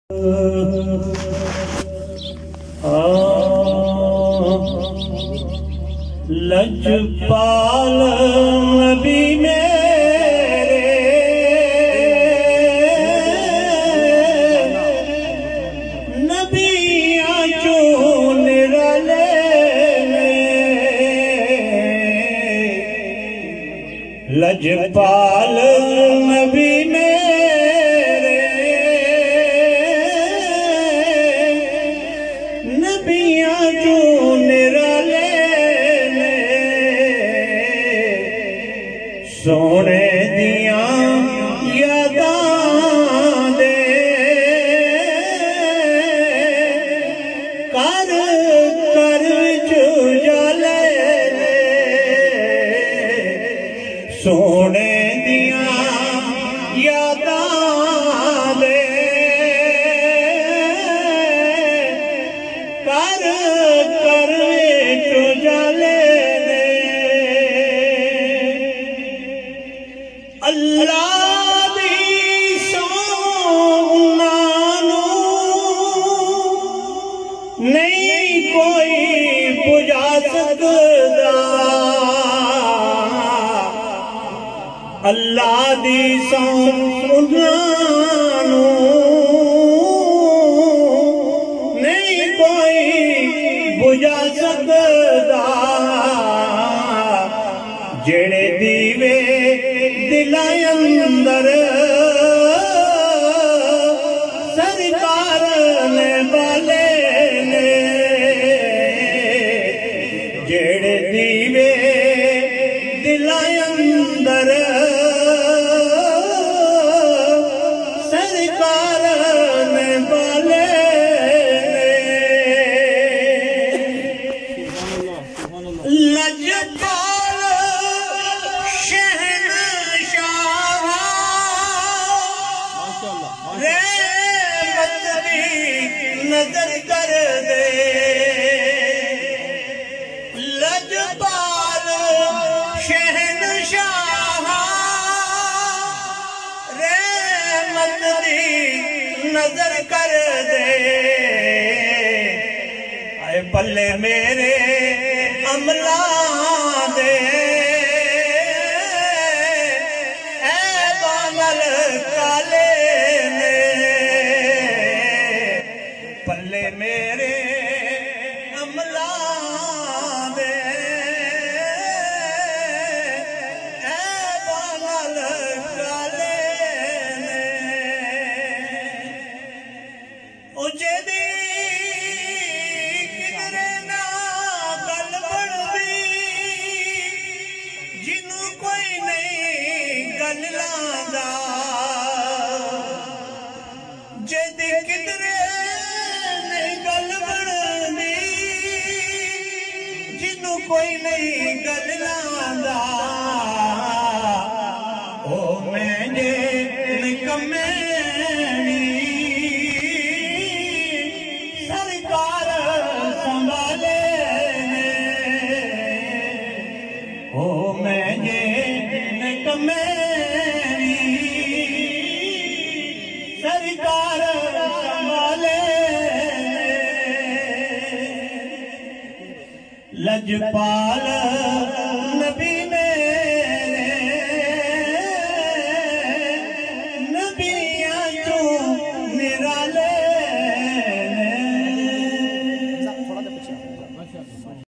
लजपाल नबी मेरे नबियां चो निराले लजपाल नबी मेरे नबियां चो निराले सोने दिया यादां दे कर कर जुजाले सोने दिया यादां दे कर कर जुजाले अल्लाह दी सोनानू नहीं कोई बुझा सकदा अल्लाह दी सोनानू नहीं कोई बुझा सकदा जेड़े दीवे दिलां अंदर सरकार ने बाले ने जेड़े दीवे दिलां अंदर सरकार ने बाले लजपाल नजर कर दे लजपाल शहनशाह रहमत दी नजर कर दे आए पल्ले मेरे अमला दे ऐ बानल काले पल्ले मेरे अमला दे ऐ बानल काले ने ओ जेदी किधरे ना गल बनदी जिन्नू कोई नहीं गल लांदा जेदी किधरे कोई नहीं गल लांदा ओ मैं जे निकम्मे सरकार संभाले ओ मैं जे निकम्मे सरकार संभाले लजपाल नबी मेरे नबियां चो निराले